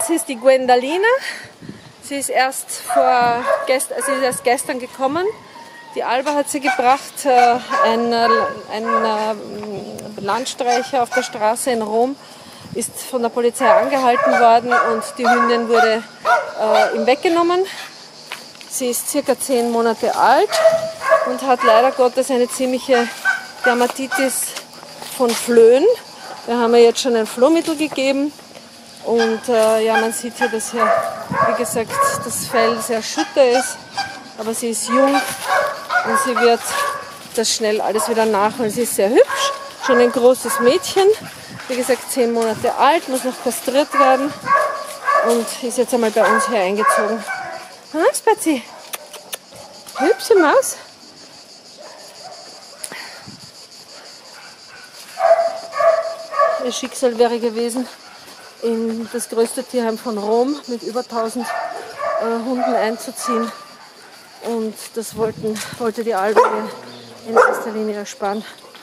sie ist die Gwendalina. Sie ist erst gestern gekommen. Die Alba hat sie gebracht. Ein Landstreicher auf der Straße in Rom ist von der Polizei angehalten worden und die Hündin wurde ihm weggenommen. Sie ist circa 10 Monate alt und hat leider Gottes eine ziemliche Dermatitis von Flöhen. Da haben wir jetzt schon ein Flohmittel gegeben. Und ja, man sieht hier, dass hier, wie gesagt, das Fell sehr schutter ist. Aber sie ist jung und sie wird das schnell alles wieder nachholen. Sie ist sehr hübsch, schon ein großes Mädchen. Wie gesagt, 10 Monate alt, muss noch kastriert werden. Und ist jetzt einmal bei uns hier eingezogen. Ah, Spazi. Hübsche Maus. Ihr Schicksal wäre gewesen, in das größte Tierheim von Rom mit über 1000 Hunden einzuziehen. Und das wollte die Alba in erster Linie ersparen.